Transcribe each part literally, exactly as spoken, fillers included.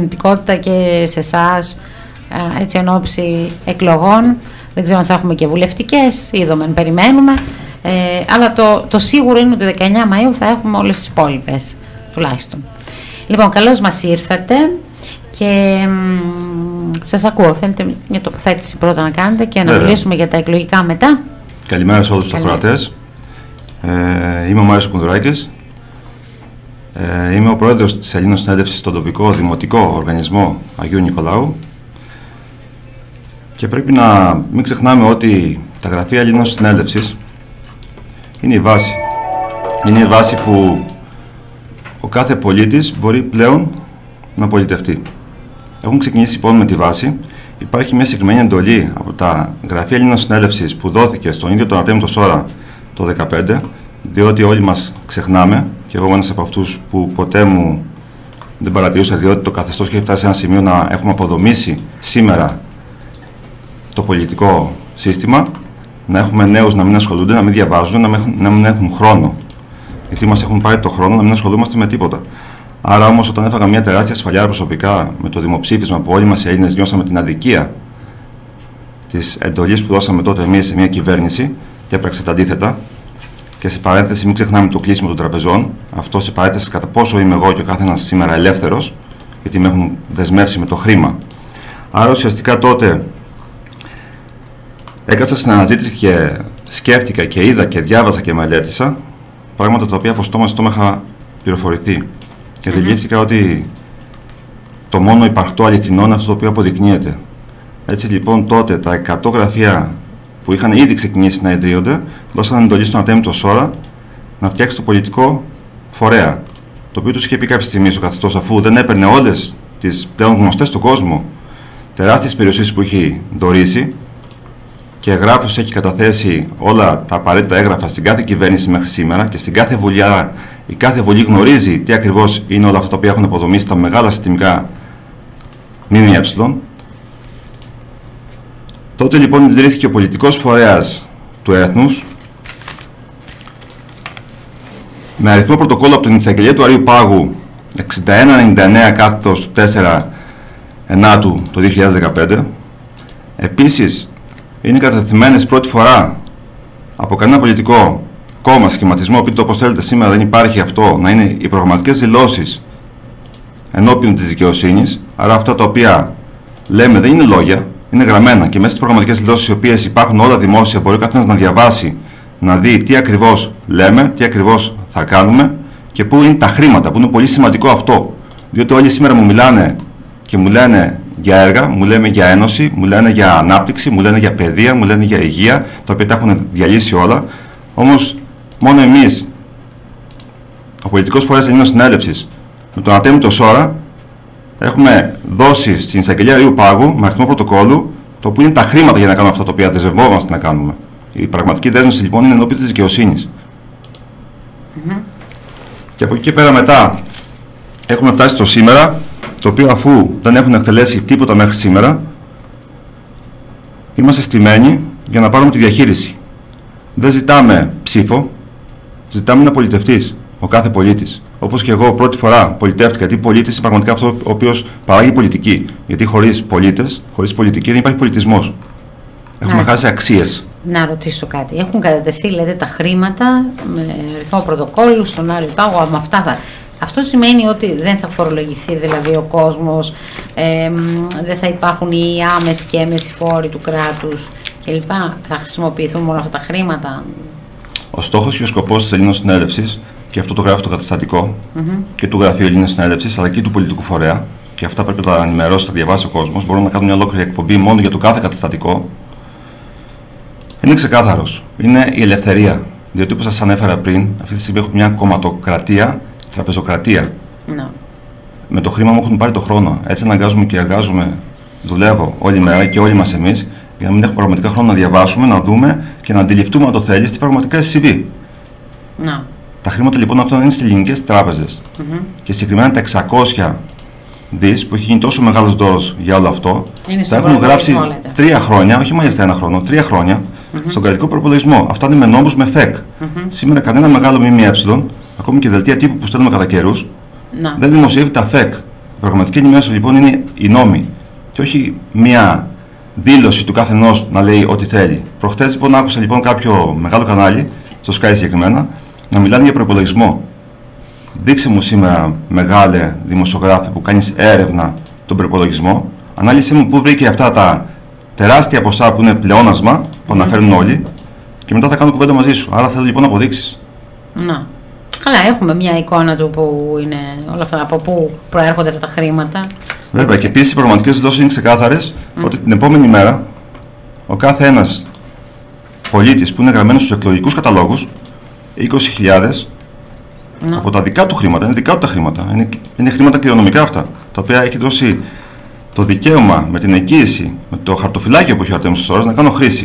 κινητικότητα και σε εσάς, έτσι εν ώψη εκλογών. Δεν ξέρω αν θα έχουμε και βουλευτικές, είδομεν περιμένουμε. Ε, αλλά το, το σίγουρο είναι ότι δεκαεννιά Μαΐου θα έχουμε όλες τις υπόλοιπες, τουλάχιστον. Λοιπόν, καλώς μας ήρθατε και μ, σας ακούω. Θέλετε μια τοποθέτηση πρώτα να κάνετε και να μιλήσουμε για τα εκλογικά μετά. Καλημέρα σε όλους τους ακροατές. Ε, είμαι ο Μάριος Κουνδουράκης. Ε, είμαι ο πρόεδρος της Ελλήνων Συνέλευσης στον τοπικό δημοτικό οργανισμό Αγίου Νικολάου. Και πρέπει να μην ξεχνάμε ότι τα γραφεία Ελλήνων Συνέλευσης είναι η βάση. Είναι η βάση που ο κάθε πολίτης μπορεί πλέον να πολιτευτεί. Έχουν ξεκινήσει λοιπόν με τη βάση. Υπάρχει μια συγκεκριμένη εντολή από τα γραφεία Ελλήνων Συνέλευσης που δόθηκε στον ίδιο τον Αρτέμιο Σόρα το δύο χιλιάδες δεκαπέντε, διότι όλοι μας ξεχνάμε, και εγώ ένας από αυτούς που ποτέ μου δεν παρατηρούσα, διότι το καθεστώς έχει φτάσει σε ένα σημείο να έχουμε αποδομήσει σήμερα το πολιτικό σύστημα, να έχουμε νέους να μην ασχολούνται, να μην διαβάζουν, να μην, να μην έχουν χρόνο. Γιατί μας έχουν πάρει το χρόνο να μην ασχολούμαστε με τίποτα. Άρα όμως, όταν έφαγα μια τεράστια σφαλιά προσωπικά με το δημοψήφισμα που όλοι μας οι Έλληνες νιώσαμε την αδικία της εντολής που δώσαμε τότε εμείς σε μια κυβέρνηση και έπραξε τα αντίθετα. Και σε παρένθεση, μην ξεχνάμε το κλείσιμο των τραπεζών. Αυτό σε παρένθεση κατά πόσο είμαι εγώ και ο κάθε ένας σήμερα ελεύθερος, γιατί με έχουν δεσμεύσει με το χρήμα. Άρα ουσιαστικά τότε έκατσα στην αναζήτηση και σκέφτηκα και είδα και διάβασα και μελέτησα πράγματα τα οποία από στόμα σε στόμα είχα πληροφορηθεί. Και mm-hmm. αντιλήφθηκα ότι το μόνο υπαρκτό αληθινό είναι αυτό το οποίο αποδεικνύεται. Έτσι λοιπόν τότε τα εκατό γραφεία που είχαν ήδη ξεκινήσει να ιδρύονται δώσαν εντολή στον Αρτέμιο Σόρα να φτιάξει το πολιτικό φορέα. Το οποίο τους είχε πει κάποια στιγμή στο καθεστώς, αφού δεν έπαιρνε όλες τις πλέον γνωστές στον κόσμο τεράστιες περιουσίες που έχει δωρήσει και εγγράφους έχει καταθέσει όλα τα απαραίτητα έγγραφα στην κάθε κυβέρνηση μέχρι σήμερα και στην κάθε βουλιά. Η κάθε βουλή γνωρίζει τι ακριβώς είναι όλα αυτά τα οποία έχουν αποδομήσει τα μεγάλα συστημικά ΜΜΕ. Τότε λοιπόν ιδρύθηκε ο πολιτικός φορέας του έθνους με αριθμό πρωτοκόλλου από την εισαγγελία του Αρείου Πάγου εξήντα ένα ενενήντα εννέα κάθετος τέσσερα ενάτου το δύο χιλιάδες δεκαπέντε. Επίσης, είναι κατατεθειμένες πρώτη φορά από κανένα πολιτικό κόμμα, σχηματισμό, πείτε το όπως θέλετε, σήμερα δεν υπάρχει αυτό, να είναι οι προγραμματικές δηλώσεις ενώπιον της δικαιοσύνης. Άρα αυτά τα οποία λέμε δεν είναι λόγια, είναι γραμμένα και μέσα στις προγραμματικές δηλώσεις, οι οποίες υπάρχουν όλα δημόσια, μπορεί ο καθένας να διαβάσει, να δει τι ακριβώς λέμε, τι ακριβώς θα κάνουμε και πού είναι τα χρήματα, που είναι πολύ σημαντικό αυτό. Διότι όλοι σήμερα μου μιλάνε και μου λένε για έργα, μου λένε για ένωση, μου λένε για ανάπτυξη, μου λένε για παιδεία, μου λένε για υγεία, τα οποία τα έχουν διαλύσει όλα. Όμως, μόνο εμείς, ο πολιτικός φορέας Ελλήνων Συνέλευσης, με τον Αρτέμιο Σόρα, έχουμε δώσει στην εισαγγελία Αρείου Πάγου με αριθμό πρωτοκόλλου το που είναι τα χρήματα για να κάνουμε αυτά τα οποία δεσμευόμαστε να κάνουμε. Η πραγματική δέσμευση λοιπόν είναι ενώπιον της δικαιοσύνης. Mm-hmm. Και από εκεί και πέρα μετά έχουμε φτάσει στο σήμερα, το οποίο αφού δεν έχουν εκτελέσει τίποτα μέχρι σήμερα, είμαστε στημένοι για να πάρουμε τη διαχείριση. Δεν ζητάμε ψήφο, ζητάμε να πολιτευτείς ο κάθε πολίτης. Όπως και εγώ πρώτη φορά πολιτεύτηκα, γιατί πολίτης είναι πραγματικά αυτό ο οποίος παράγει πολιτική. Γιατί χωρίς πολίτες, χωρίς πολιτική δεν υπάρχει πολιτισμός. Έχουμε χάσει αξίες. Να ρωτήσω κάτι. Έχουν κατατεθεί, λέτε, τα χρήματα με ρυθμό πρωτοκόλλου στον Άριο Πάγο, με αυτά θα... Αυτό σημαίνει ότι δεν θα φορολογηθεί δηλαδή ο κόσμος, ε, δεν θα υπάρχουν οι άμεσοι και έμεσοι φόροι του κράτους κλπ. Θα χρησιμοποιηθούν όλα αυτά τα χρήματα. Ο στόχος και ο σκοπός της Ελλήνων Συνέλευσης, και αυτό το γράφει το καταστατικό mm-hmm. και του Γραφείου Ελλήνων Συνέλευσης, αλλά και του πολιτικού φορέα, και αυτά πρέπει να τα ενημερώσει, να διαβάσει ο κόσμος. Μπορούμε να κάνουμε μια ολόκληρη εκπομπή μόνο για το κάθε καταστατικό. Είναι ξεκάθαρος. Είναι η ελευθερία. Διότι όπως σας ανέφερα πριν, αυτή τη στιγμή έχουμε μια κομματοκρατία, τραπεζοκρατία. No. Με το χρήμα μου έχουν πάρει το χρόνο. Έτσι αναγκάζομαι και εργάζομαι, δουλεύω όλη μέρα και όλοι μας εμείς, για να μην έχουμε πραγματικά χρόνο να διαβάσουμε, να δούμε και να αντιληφθούμε, αν το θέλει, τι πραγματικά έχει συμβεί. No. Τα χρήματα λοιπόν αυτά είναι στις ελληνικές τράπεζες. Mm-hmm. Και συγκεκριμένα τα εξακόσια δις που έχει γίνει τόσο μεγάλος δώρος για όλο αυτό, τα έχουν γράψει τρία χρόνια, όχι μάλιστα ένα χρόνο, τρία χρόνια, mm-hmm. στον κρατικό προπολογισμό. Αυτά είναι με νόμους, με ΦΕΚ. Mm-hmm. Σήμερα κανένα μεγάλο ΜΜΕ, ακόμη και δελτία τύπου που στέλνουμε κατά καιρούς, no. δεν δημοσιεύει τα ΦΕΚ. πραγματική ενημέρωση λοιπόν είναι οι νόμοι και όχι μία δήλωση του καθενός να λέει ό,τι θέλει. Προχτές λοιπόν άκουσα λοιπόν κάποιο μεγάλο κανάλι, στο Sky συγκεκριμένα, να μιλάνε για προϋπολογισμό. Δείξε μου σήμερα, μεγάλε δημοσιογράφη που κάνεις έρευνα τον προϋπολογισμό, ανάλυσε μου πού βρήκε αυτά τα τεράστια ποσά που είναι πλεόνασμα, που αναφέρουν όλοι, και μετά θα κάνω κουβέντα μαζί σου. Άρα θέλω λοιπόν αποδείξεις. Να. Καλά, έχουμε μια εικόνα του που είναι όλα αυτά, από πού προέρχονται αυτά τα χρήματα. Βέβαια, έτσι. Και επίσης οι προγραμματικές δηλώσεις είναι ξεκάθαρες mm. ότι την επόμενη μέρα ο κάθε ένας πολίτης που είναι γραμμένος στους εκλογικούς καταλόγους, είκοσι χιλιάδες, mm. από τα δικά του χρήματα, είναι δικά του τα χρήματα, είναι, είναι χρήματα κληρονομικά αυτά, τα οποία έχει δώσει το δικαίωμα με την εγγύηση, με το χαρτοφυλάκιο που έχει ο Αρτέμιος Σόρας να κάνω χρήση.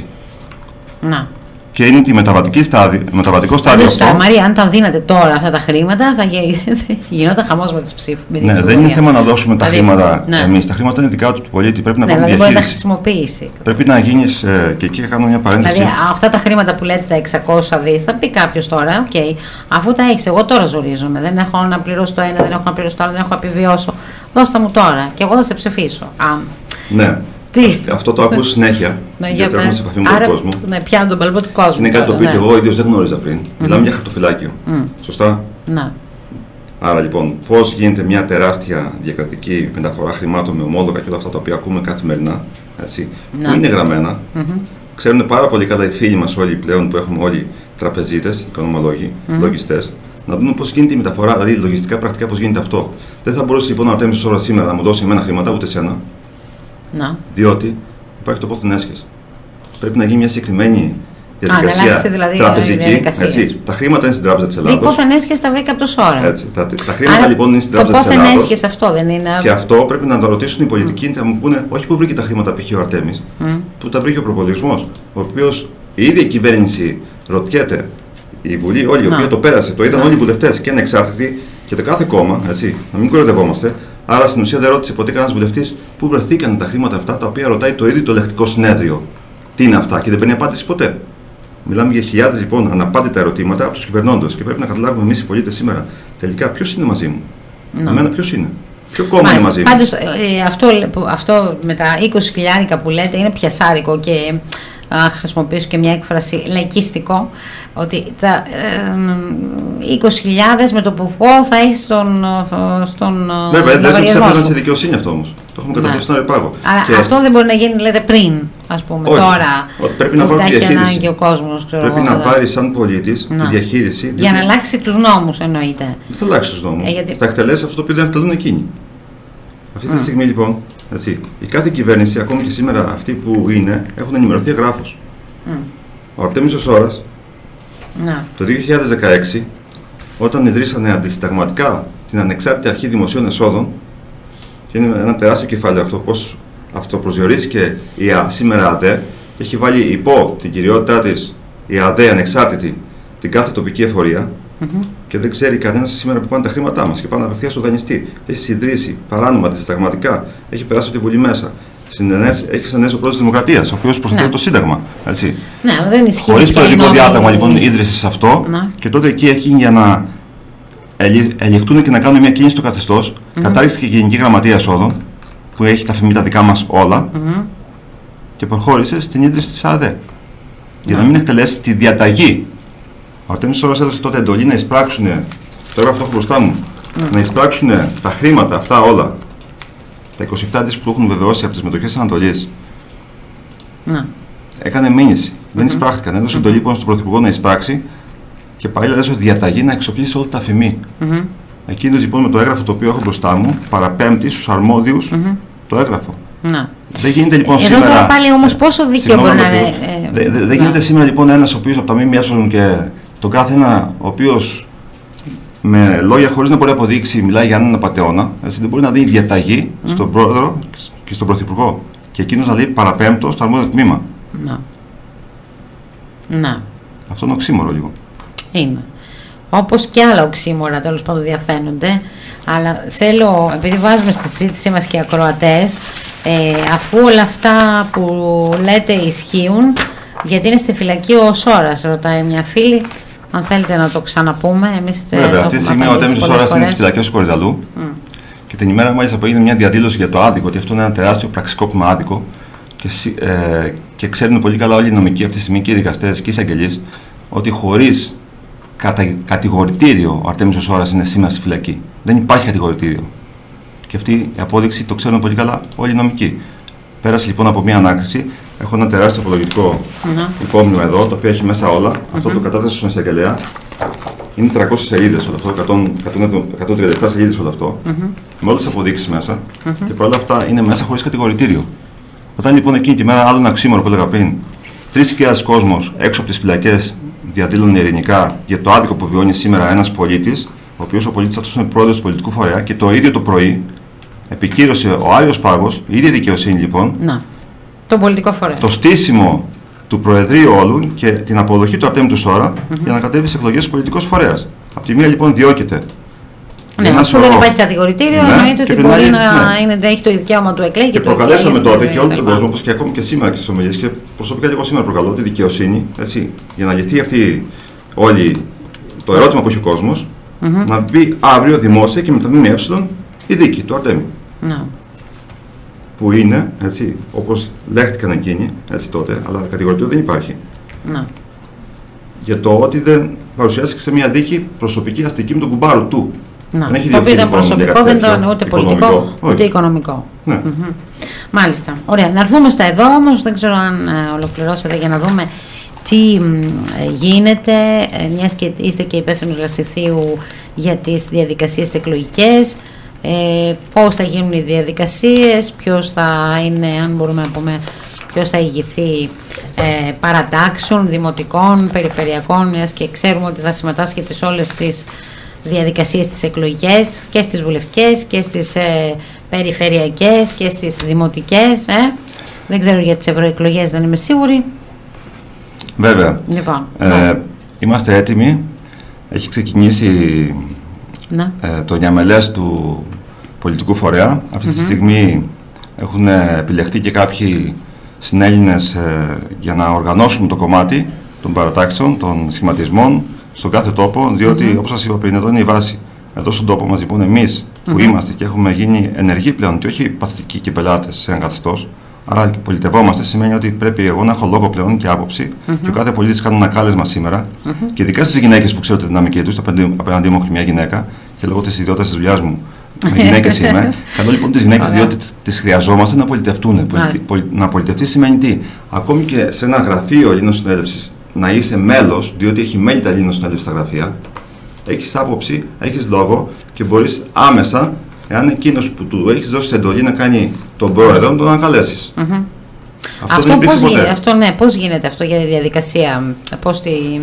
Να. Και είναι ότι μεταβατική στάδιο, μεταβατικό στάδιο αυτό. αυτό. Μαρία, αν τα δίνατε τώρα αυτά τα χρήματα, θα γινόταν χαμός με τις ψήφους. Ναι, δεν είναι θέμα να δώσουμε τα χρήματα ναι. εμείς. Τα χρήματα είναι δικά του του πολίτη. Πρέπει να ναι, πάρουμε δηλαδή διαχείριση. Μπορεί να τα χρησιμοποιήσει. Πρέπει να γίνεις. Ε, και εκεί θα κάνω μια παρένθεση. Δηλαδή, αυτά τα χρήματα που λέτε, τα εξακόσια δις, θα πει κάποιο τώρα, okay, αφού τα έχεις, εγώ τώρα ζορίζομαι. Δεν έχω να πληρώσω το ένα, δεν έχω να πληρώσω το άλλο, δεν έχω να επιβιώσω. Δώστα μου τώρα και εγώ θα σε ψηφίσω. Α, ναι. Τι? Αυτό το ακούω συνέχεια. Ναι, γιατί έχουμε σε επαφή με τον κόσμο. Ναι, πιάνω τον παλμό του κόσμου. Είναι κάτι το οποίο ναι. και εγώ ίδιος δεν γνώριζα πριν. Mm-hmm. Μιλάμε για χαρτοφυλάκιο. Mm. Σωστά. Ναι. Άρα λοιπόν, πώς γίνεται μια τεράστια διακρατική μεταφορά χρημάτων με ομόλογα και όλα αυτά τα οποία ακούμε καθημερινά, έτσι, ναι. που είναι γραμμένα. Mm-hmm. Ξέρουν πάρα πολύ καλά οι φίλοι μας όλοι πλέον που έχουμε όλοι τραπεζίτες, οικονομολόγοι, mm-hmm. λογιστές, να δούμε πώς γίνεται η μεταφορά, δηλαδή λογιστικά πρακτικά πώς γίνεται αυτό. Δεν θα μπορούσε λοιπόν ο Αρτέμιος Σόρας σήμερα να μου δώσει εμένα χρήματα ούτε εσένα. Να. Διότι υπάρχει το πόθεν έσχες. Πρέπει να γίνει μια συγκεκριμένη διαδικασία Α, δηλαδή, τραπεζική. Έτσι. Τα χρήματα είναι στην Τράπεζα της Ελλάδος. Το πόθεν έσχες τα βρήκα από το Σόρα. Έτσι. Τα, τα χρήματα Άρα, λοιπόν είναι στην Τράπεζα της Ελλάδος. Το πόθεν έσχες αυτό δεν είναι. Και αυτό πρέπει να το ρωτήσουν οι πολιτικοί, mm. να μου πούνε όχι που βρήκε τα χρήματα π.χ. ο Αρτέμις, mm. που τα βρήκε ο προπολογισμός. Ο οποίος η ίδια η κυβέρνηση ρωτιέται, η Βουλή, όλη η οποία το πέρασε, το είδαν όλοι οι βουλευτές και ανεξάρτητοι και το κάθε κόμμα, έτσι, να μην κοροϊδευόμαστε. Άρα στην ουσία δεν ρώτησε ποτέ κανένας βουλευτής πού βρεθήκαν τα χρήματα αυτά τα οποία ρωτάει το ίδιο το ελεκτικό συνέδριο. Τι είναι αυτά και δεν παίρνει απάντηση ποτέ. Μιλάμε για χιλιάδες λοιπόν αναπάντητα ερωτήματα από τους κυβερνώντες και πρέπει να καταλάβουμε εμείς οι πολίτες σήμερα τελικά ποιος είναι μαζί μου. No. Εμένα ποιος είναι. Ποιο κόμμα Μάλιστα. είναι μαζί μου. Πάντως ε, αυτό, αυτό με τα είκοσι χιλιάρικα που λέτε είναι πιασάρικο και να χρησιμοποιήσω και μια έκφραση λαϊκίστικο, ότι τα ε, είκοσι χιλιάδες με το που βγω θα έχει στον, στον Βέβαια, δεν είναι απέναντι στη δικαιοσύνη αυτό όμως. Το έχουμε καταφέρει στον Αρεπάγο. Αλλά και αυτό δεν μπορεί να γίνει, λέτε, πριν, ας πούμε, όχι, τώρα. Όχι, πρέπει να πάρει τη διαχείριση. Ο κόσμος, ξέρω, πρέπει εγώ, να πάρει σαν πολίτης τη διαχείριση. Για να αλλάξει τους νόμους, εννοείται. Δεν θα αλλάξει τους νόμους. Ε, γιατί... Θα εκτελέσει αυτό το οποίο δεν εκτελούν εκείνοι. Αυτή τη mm. στιγμή λοιπόν, έτσι, η κάθε κυβέρνηση, ακόμη και σήμερα αυτή που είναι, έχουν ενημερωθεί εγγράφως. Mm. Ο Αρτέμιος Σόρας mm. το δύο χιλιάδες δεκαέξι, όταν ιδρύσανε αντισυνταγματικά την Ανεξάρτητη Αρχή Δημοσίων Εσόδων, και είναι ένα τεράστιο κεφάλαιο αυτό, πώς αυτοπροσδιορίστηκε η Α, σήμερα ΑΔΕ, έχει βάλει υπό την κυριότητά της η ΑΔΕ ανεξάρτητη την κάθε τοπική εφορία. Mm-hmm. Και δεν ξέρει κανένας σήμερα που πάνε τα χρήματά μας και πάνε απευθείας στο δανειστή. Έχει συντρίσει παράνομα αντισυνταγματικά, έχει περάσει από τη Βουλή μέσα. Έχει σαν έσω πρόεδρος της Δημοκρατίας, ο οποίος προστατεύει το Σύνταγμα. Έτσι. Ναι, αλλά δεν ισχύει. Χωρίς πολιτικό διάταγμα λοιπόν ίδρυσε σε αυτό να. Και τότε εκεί έχει για να ελιχτούν και να κάνουν μια κίνηση στο καθεστώς. Mm-hmm. Κατάργησε και η Γενική Γραμματεία Εσόδων, που έχει τα φημί τα δικά μας όλα, mm-hmm. και προχώρησε στην ίδρυση της ΑΔΕ. Για να μην εκτελέσει τη διαταγή. Ο Αρτέμιος Σόρας έδωσε τότε εντολή να εισπράξουν, το έγραφο αυτό έχω μπροστά μου, mm. να εισπράξουν τα χρήματα αυτά όλα, τα είκοσι επτά δις που έχουν βεβαιώσει από τις μετοχές της Ανατολής. Mm. Έκανε μήνυση. Mm-hmm. Δεν εισπράχτηκαν. Έδωσε εντολή λοιπόν στον Πρωθυπουργό να εισπράξει και πάλι έδωσε διαταγή να εξοπλίσει όλα τα αφημί. Mm-hmm. Εκείνος λοιπόν με το έγγραφο το οποίο έχω μπροστά μου παραπέμπτει στους αρμόδιους mm-hmm. το έγγραφο. Mm. Δεν γίνεται λοιπόν Εδώ σήμερα. Εδώ πάλι όμως πόσο δίκαιο μπορεί να είναι. Δεν δε, δε γίνεται σήμερα λοιπόν ένας ο οποίος από τα ΜΜΕ και τον κάθε ένα ο οποίος με λόγια χωρίς να μπορεί να αποδείξει μιλάει για έναν απατεώνα, έτσι, δεν μπορεί να δίνει διαταγή mm. στον πρόεδρο και στον πρωθυπουργό και εκείνος να λέει παραπέμπτω στο αρμόδιο τμήμα. Να. Να. Αυτό είναι οξύμορο λίγο. Είναι. Όπως και άλλα οξύμορα τέλος πάντων διαφαίνονται, αλλά θέλω, επειδή βάζουμε στη συζήτησή μας και ακροατές, ε, αφού όλα αυτά που λέτε ισχύουν, γιατί είναι στη φυλακή ο Σόρας, ρωτάει μια φίλη, αν θέλετε να το ξαναπούμε. Εμείς Βέβαια, αυτή τη στιγμή ο Αρτέμιος Σόρας είναι στη φυλακή του Κορυδαλού mm. και την ημέρα μάλιστα που έγινε μια διαδήλωση για το άδικο, ότι αυτό είναι ένα τεράστιο πραξικόπημα άδικο και, ε, και ξέρουν πολύ καλά όλοι οι νομικοί αυτή τη στιγμή και οι δικαστές και οι εισαγγελείς ότι χωρίς κατα, κατηγορητήριο ο Αρτέμις ο Σόρας είναι σήμερα στη φυλακή. Δεν υπάρχει κατηγορητήριο. Και αυτή η απόδειξη το ξέρουν πολύ καλά όλοι οι νομικοί. Πέρασε λοιπόν από μια ανάκριση. Έχω ένα τεράστιο απολογητικό mm-hmm. υπόμνημα εδώ, το οποίο έχει μέσα όλα. Mm-hmm. Αυτό το κατάθεσα στον εισαγγελέα. Είναι τριακόσιες σελίδες όλο αυτό, εκατόν τριάντα επτά σελίδες όλο αυτό. Mm-hmm. Με όλες τις αποδείξεις μέσα. Mm-hmm. Και παρόλα αυτά είναι μέσα χωρίς κατηγορητήριο. Όταν λοιπόν εκείνη τη μέρα, άλλο ένα οξύμορο που έλεγα πριν, τρεις χιλιάδες κόσμος έξω από τις φυλακές διαδήλωνε ειρηνικά για το άδικο που βιώνει σήμερα ένας πολίτης, ο οποίος ο πολίτης αυτός είναι πρόεδρος του πολιτικού φορέα, και το ίδιο το πρωί επικύρωσε ο Άριος Πάγος, η ίδια δικαιοσύνη λοιπόν, να, το πολιτικό φορέα. Το στήσιμο του Προεδρείου όλου και την αποδοχή του Αρτέμι του Σόρα mm-hmm. για να κατέβει σε εκλογές πολιτικός φορέας. Από τη μία λοιπόν διώκεται. Ναι, αφού δεν υπάρχει κατηγορητήριο, ναι, εννοείται ότι μπορεί άλλη, να ναι. είναι, έχει το δικαίωμα του εκλέγει και, και το προκαλέσαμε τότε και όλο τον κόσμο, όπως και ακόμη και σήμερα και στις ομιλίες, και προσωπικά και εγώ σήμερα προκαλώ τη δικαιοσύνη, έτσι, για να λυθεί αυτή όλη το ερώτημα που έχει ο κόσμος, mm-hmm. να μπει αύριο δημόσια και με τα ΜΜΕ η δίκη του Αρτέμι. No. Που είναι, έτσι, όπως λέχτηκαν εκείνοι, έτσι τότε, αλλά κατηγορητήριο δεν υπάρχει. No. Για το ότι δεν παρουσιάστηκε σε μια δίκη προσωπική αστική με τον κουμπάρο του. Να, το οποίο ήταν προσωπικό, δεν ήταν ούτε πολιτικό, οικονομικό, ούτε οικονομικό. Ναι. Mm-hmm. Μάλιστα. Ωραία. Να έρθουμε στα εδώ όμως, δεν ξέρω αν ε, ολοκληρώσατε για να δούμε τι ε, γίνεται, ε, μιας και είστε και υπεύθυνος Λασιθίου για τις διαδικασίες εκλογικές, ε, πώς θα γίνουν οι διαδικασίες, ποιος θα είναι, αν μπορούμε να πούμε, ποιος θα ηγηθεί ε, παρατάξεων, δημοτικών, περιφερειακών, μιας και ξέρουμε ότι θα συμμετάσχετε σε όλες τις διαδικασίες στις εκλογές και στις βουλευτικές και στις ε, περιφερειακές και στις δημοτικές. Ε. Δεν ξέρω για τις ευρωεκλογές, δεν είμαι σίγουρη. Βέβαια. Λοιπόν, ε, ναι. Είμαστε έτοιμοι. Έχει ξεκινήσει ναι. ε, το διαμελές του πολιτικού φορέα. Αυτή mm-hmm. τη στιγμή έχουν επιλεχθεί και κάποιοι συνέλληνες ε, για να οργανώσουν το κομμάτι των παρατάξεων, των σχηματισμών στον κάθε τόπο, διότι mm-hmm. όπως σας είπα πριν, εδώ είναι η βάση. Εδώ στον τόπο μας λοιπόν εμείς που mm-hmm. είμαστε και έχουμε γίνει ενεργοί πλέον και όχι παθητικοί και πελάτες σε ένα καθεστώς, άρα πολιτευόμαστε, σημαίνει ότι πρέπει εγώ να έχω λόγο πλέον και άποψη mm-hmm. και ο κάθε πολίτης κάνει ένα κάλεσμα σήμερα mm-hmm. και ειδικά στις γυναίκες που ξέρω τη δυναμική τους, απέναντί μου έχει μια γυναίκα και λόγω της ιδιότητας της δουλειάς μου με γυναίκες είμαι. Καλό λοιπόν τις γυναίκες, διότι τις χρειαζόμαστε να πολιτευτούν. Να πολιτευτεί σημαίνει τι, ακόμη και σε ένα γραφείο Ελλήνων Συνέλευσης να είσαι μέλος, διότι έχει μέλη τα Ελλήνων Συνέλευση στα γραφεία, έχεις άποψη, έχεις λόγο και μπορείς άμεσα, εάν εκείνος που του έχεις δώσει εντολή να κάνει τον πρόεδρο, να τον ανακαλέσεις. Mm-hmm. Αυτό, αυτό, δεν πώς γίνεται, αυτό, ναι, πώς γίνεται αυτό για τη διαδικασία, πώς την,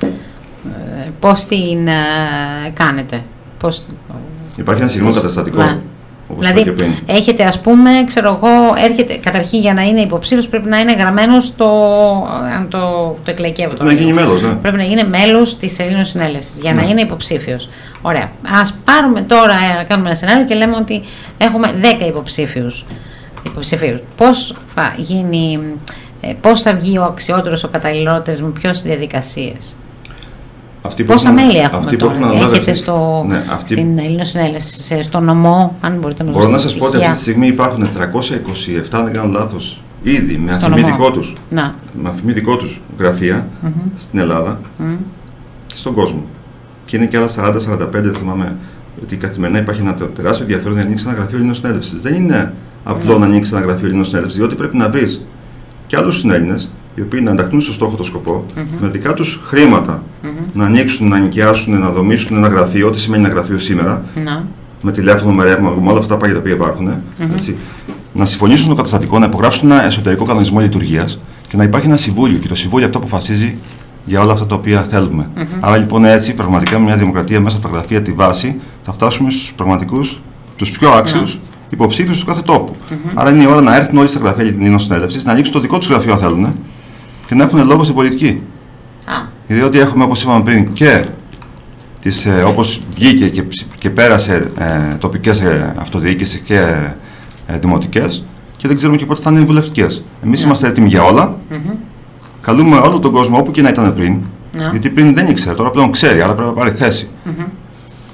πώς την uh, κάνετε, πώς... Υπάρχει ένα συγκεκριμένο καταστατικό. Ναι. Δηλαδή, έχετε, ας πούμε, ξέρω εγώ, έρχεται, καταρχήν για να είναι υποψήφιος πρέπει να είναι γραμμένο στο, αν το, το εκλεκεύω. Πρέπει να γίνει μέλος, ναι. Πρέπει να είναι μέλος της Ελλήνων Συνέλευσης για ναι. να είναι υποψήφιος. Ωραία. Ας πάρουμε τώρα, κάνουμε ένα σενάριο και λέμε ότι έχουμε δέκα υποψήφιους. υποψηφίους. Πώς θα γίνει, πώς θα βγει ο αξιότερος, ο καταλληλότερος, με ποιες διαδικασίες. Πόσα μέλη έχουμε τώρα, έχετε στο, ναι, αυτή... στην Ελλήνων Συνέλευση, στο νομό, αν μπορείτε να μας Μπορώ να σας πω ότι αυτή τη στιγμή υπάρχουν τριακόσια είκοσι επτά, αν δεν κάνω λάθος, ήδη με αφημί δικό τους, με αφημί δικό τους γραφεία mm-hmm. στην Ελλάδα mm-hmm. και στον κόσμο. Και είναι και άλλα σαράντα σαράντα πέντε, θυμάμαι, ότι καθημερινά υπάρχει ένα τεράστιο ενδιαφέρον να ανοίξει ένα γραφείο Ελλήνων Συνέλευσης. Δεν είναι απλό mm-hmm. να ανοίξει ένα γραφείο Ελλήνων Συνέλευσης, διότι πρέπει να βρεις και άλλους συνέλληνες, οι οποίοι να ανταχθούν στο στόχο το σκοπό, mm-hmm. με δικά τους χρήματα, mm-hmm. να ανοίξουν, να νοικιάσουν, να δομήσουν ένα γραφείο, ό,τι σημαίνει ένα γραφείο σήμερα, mm-hmm. με τηλέφωνο, με ρεύμα, με όλα αυτά τα πάγια τα οποία υπάρχουν, mm-hmm. έτσι, να συμφωνήσουν το καταστατικό, να υπογράψουν ένα εσωτερικό κανονισμό λειτουργίας και να υπάρχει ένα συμβούλιο. Και το συμβούλιο αυτό αποφασίζει για όλα αυτά τα οποία θέλουμε. Mm-hmm. Άρα λοιπόν έτσι, πραγματικά με μια δημοκρατία μέσα από τα γραφεία, τη βάση, θα φτάσουμε στους πραγματικούς, τους πιο άξιους. Mm-hmm. υποψήφιους του κάθε τόπου. Mm-hmm. Άρα είναι η ώρα να έρθουν όλοι στα γραφεία Ελλήνων Συνέλευσης, να ανοίξουν το δικό τους γραφείο αν θέλουν και να έχουν λόγο στην πολιτική. Ah. Διότι έχουμε, όπως είπαμε πριν, και τις, ε, όπως βγήκε και, και πέρασε ε, τοπικές ε, αυτοδιοίκησεις και ε, δημοτικές, και δεν ξέρουμε και πότε θα είναι οι βουλευτικές. Εμείς yeah. είμαστε έτοιμοι για όλα. Mm-hmm. Καλούμε όλο τον κόσμο, όπου και να ήταν πριν, yeah. γιατί πριν δεν ήξερε, τώρα πλέον ξέρει, άρα πρέπει να πάρει θέση. Mm-hmm.